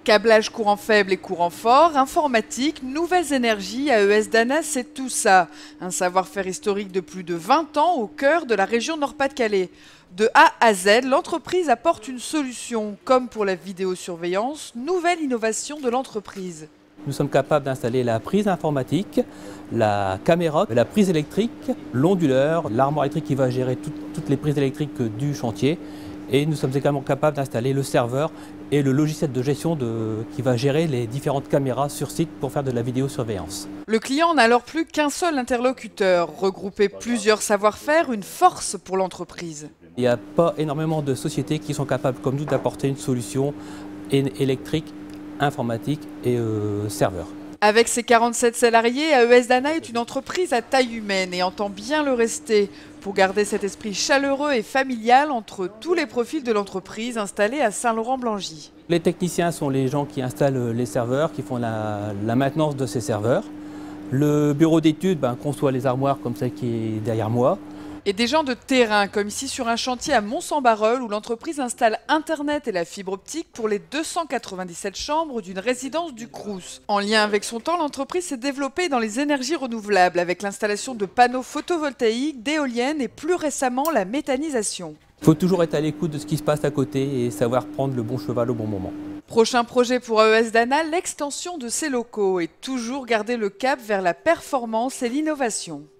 Câblage courant faible et courant fort, informatique, nouvelles énergies, AES Dana, c'est tout ça. Un savoir-faire historique de plus de 20 ans au cœur de la région Nord-Pas-de-Calais. De A à Z, l'entreprise apporte une solution. Comme pour la vidéosurveillance, nouvelle innovation de l'entreprise. Nous sommes capables d'installer la prise informatique, la caméra, la prise électrique, l'onduleur, l'armoire électrique qui va gérer toutes les prises électriques du chantier. Et nous sommes également capables d'installer le serveur et le logiciel de gestion qui va gérer les différentes caméras sur site pour faire de la vidéosurveillance. Le client n'a alors plus qu'un seul interlocuteur. Regrouper plusieurs savoir-faire, une force pour l'entreprise. Il n'y a pas énormément de sociétés qui sont capables comme nous d'apporter une solution électrique, informatique et serveur. Avec ses 47 salariés, AES Dana est une entreprise à taille humaine et entend bien le rester pour garder cet esprit chaleureux et familial entre tous les profils de l'entreprise installée à Saint-Laurent-Blangy. Les techniciens sont les gens qui installent les serveurs, qui font la maintenance de ces serveurs. Le bureau d'études conçoit les armoires comme celle qui est derrière moi. Et des gens de terrain, comme ici sur un chantier à Mont-Saint-Barreul où l'entreprise installe Internet et la fibre optique pour les 297 chambres d'une résidence du Crous. En lien avec son temps, l'entreprise s'est développée dans les énergies renouvelables avec l'installation de panneaux photovoltaïques, d'éoliennes et plus récemment la méthanisation. Il faut toujours être à l'écoute de ce qui se passe à côté et savoir prendre le bon cheval au bon moment. Prochain projet pour AES Dana, l'extension de ses locaux et toujours garder le cap vers la performance et l'innovation.